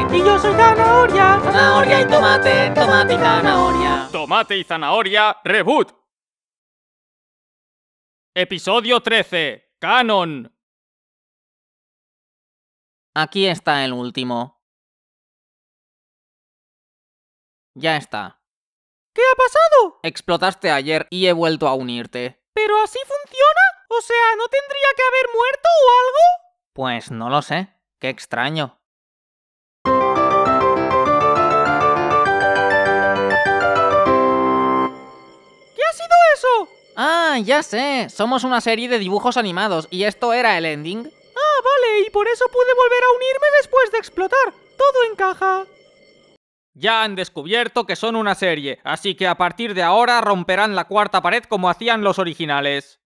Y yo soy zanahoria. Zanahoria y tomate, tomate y zanahoria. Tomate y zanahoria, reboot. Episodio 13. Canon. Aquí está el último. Ya está. ¿Qué ha pasado? Explotaste ayer y he vuelto a unirte. ¿Pero así funciona? O sea, ¿no tendría que haber muerto o algo? Pues no lo sé. Qué extraño. ¿Qué ha sido eso? Ah, ya sé. Somos una serie de dibujos animados y esto era el ending. Ah, vale, y por eso pude volver a unirme después de explotar. Todo encaja. Ya han descubierto que son una serie, así que a partir de ahora romperán la cuarta pared como hacían los originales.